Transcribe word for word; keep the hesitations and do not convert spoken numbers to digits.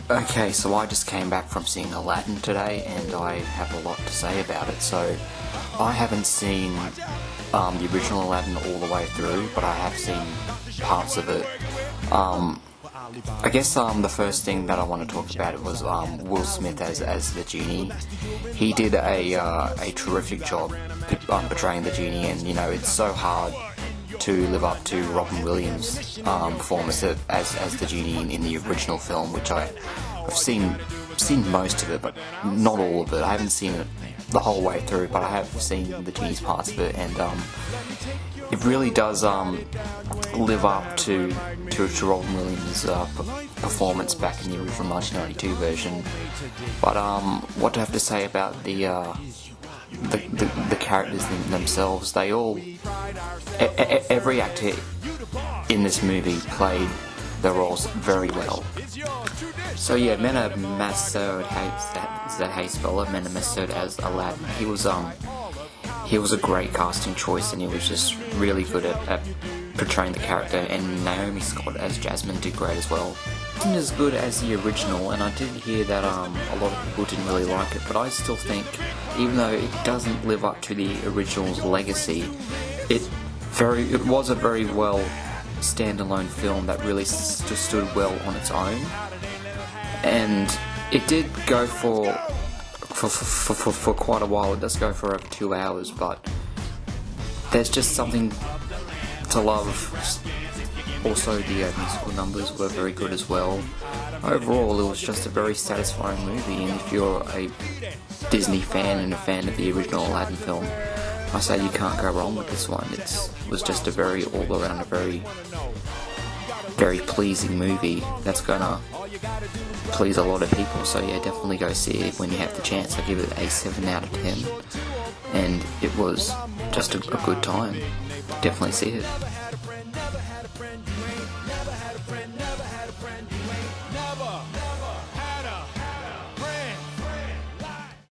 Okay, so I just came back from seeing Aladdin today, and I have a lot to say about it. So, I haven't seen um, the original Aladdin all the way through, but I have seen parts of it. Um, I guess um, the first thing that I want to talk about was um, Will Smith as as the genie. He did a uh, a terrific job um, portraying the genie, and you know it's so hard to live up to Robin Williams' um, performance as as the genie in, in the original film, which I I've seen seen most of it, but not all of it. I haven't seen it the whole way through, but I have seen the genie's parts of it, and um, it really does um, live up to to, to Robin Williams' uh, p- performance back in the original nineteen ninety-two version. But um, what do I have to say about the uh, the, the the characters themselves? They all, e- e- every actor in this movie played their roles very well. So yeah, Mena Massoud, is that how you spell it? Mena Massoud as Aladdin. He was um he was a great casting choice, and he was just really good at, at portraying the character. And Naomi Scott as Jasmine did great as well. It wasn't as good as the original, and I did hear that um a lot of people didn't really like it, but I still think, even though it doesn't live up to the original's legacy, it very it was a very well standalone film that really st- stood well on its own, and it did go for for, for for for quite a while. It does go for over two hours, but there's just something to love. Also, the uh, musical numbers were very good as well. Overall, it was just a very satisfying movie, and if you're a Disney fan and a fan of the original Aladdin film, I say you can't go wrong with this one. It's, it was just a very all-around, a very, very pleasing movie that's gonna please a lot of people. So yeah, definitely go see it when you have the chance. I give it a seven out of ten, and it was just a, a good time. Definitely see it.